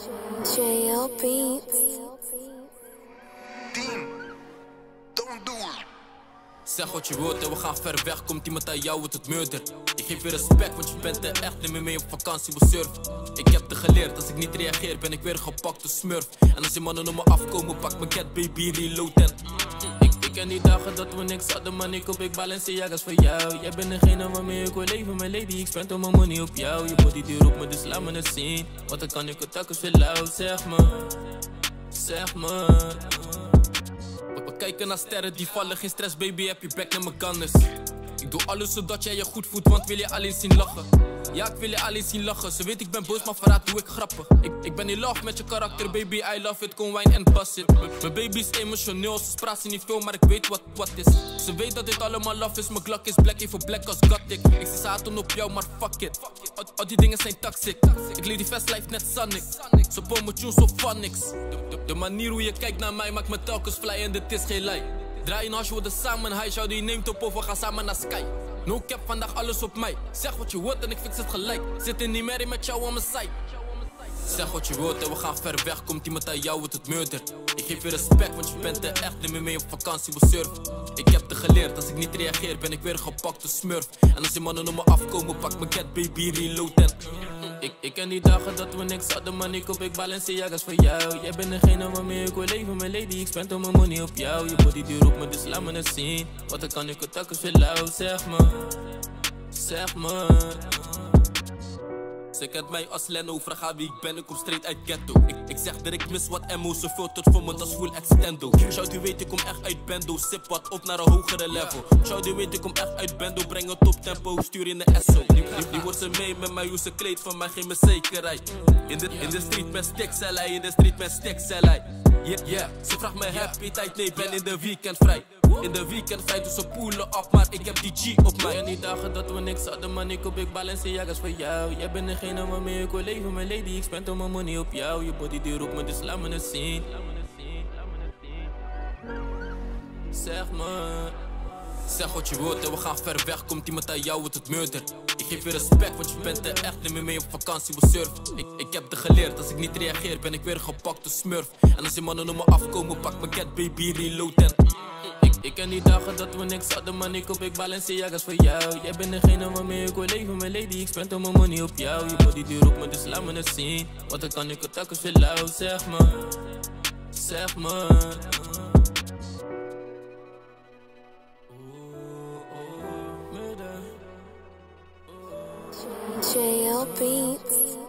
JL Beats. Team, don't do it. Zeg wat je wilt en we gaan ver weg. Komt iemand aan jou, wordt het murder. Ik geef je respect, want je bent er echt. Neem me mee op vakantie, we surfen. Ik heb te geleerd, als ik niet reageer ben ik weer gepakt door smurf. En als die mannen op me afkomen, pak mijn cat baby reload en ik ken die dagen dat we niks hadden, man. Ik op ik Balenciaga's voor jou. Jij bent degene waarmee ik wil leven, mijn lady. Ik spend al mijn money op jou. Je body die roept me, dus laat me het zien. Want dan kan ik het telkens weer lauw. Zeg me, zeg me. We kijken naar sterren die vallen, geen stress baby, heb je back naar mijn gunners. Ik doe alles zodat jij je goed voelt, want wil je alleen zien lachen. Ja, ik wil je alleen zien lachen. Ze weet ik ben boos, maar verraad doe ik grappig. Ik ben in love met je karakter, baby, I love it. Kom wine en bust it. Mijn baby is emotioneel, ze praat ze niet veel, maar ik weet wat is. Ze weet dat dit allemaal love is, mijn glok is black, even black als Gothic. Ik zie zaten op jou, maar fuck it. Al die dingen zijn toxic. Ik leer die fast life net Sonic. Zo bom met tunes, zo van niks. De manier hoe je kijkt naar mij maakt me telkens fly en dit is geen lie. Draai een hash, we samen high, zou die neemt op of we gaan samen naar sky. No cap, vandaag alles op mij. Zeg wat je wilt en ik fix het gelijk. Zit in die merrie met jou aan mijn side. Zeg wat je wilt en we gaan ver weg. Komt iemand aan jou, wordt het murder. Ik geef je respect, want je bent er echt. Neem me mee op vakantie, we surfen. Ik heb te geleerd, als ik niet reageer ben ik weer gepakt door smurf. En als die mannen op me afkomen, pak mijn cat baby reload en ik ken die dagen dat we niks hadden, man. Ik op ik Balenciaga's voor jou. Jij bent degene waarmee ik wil leven, mijn lady. Ik spend al mijn money op jou. Je body die roept me, dus laat me het zien. Want dan kan ik het telkens weer lauw. Zeg me, zeg me. Ze kent mij als Leno, vraag haar wie ik ben, ik kom straight uit ghetto. Ik zeg dat ik mis wat MO, ze filtert voor me, dat is full extendo. Shout, weet ik kom echt uit Bendo, sip wat op naar een hogere level. Shout, weet ik kom echt uit Bendo, breng het op tempo, stuur in de SO. Die wordt ze mee met mij, hoe ze kleedt van mij, geef me zekerheid. In de street met sticks, in de street met sticks, yeah, ze vraagt me happy tijd, nee, ben in de weekend vrij. In de weekend vrij, dus ze poelen op, maar ik heb die G op mij. En die dagen dat we niks hadden, man, ik op ik Balenciaga's voor jou. Jij bent degene waarmee ik wil leven, mijn lady. Ik spend al mijn money op jou. Je body die roept me, dus laat me het zien. Zeg me, zeg wat je wilt en we gaan ver weg. Komt iemand aan jou, wordt het murder. Ik geef je respect, want je bent er echt. Neem me mee op vakantie, we surfen. Ik heb te geleerd, als ik niet reageer ben ik weer gepakt door smurf. En als die mannen op me afkomen, pak mijn cat baby reload en ik ken die dagen dat we niks hadden, man. Ik op ik Balenciaga's voor jou. Jij bent degene waarmee ik wil leven, mijn lady. Ik spend al mijn money op jou. Je body die roept me, dus laat me het zien. Want dan kan ik het telkens weer lauw. Zeg me, zeg me. JL Beats.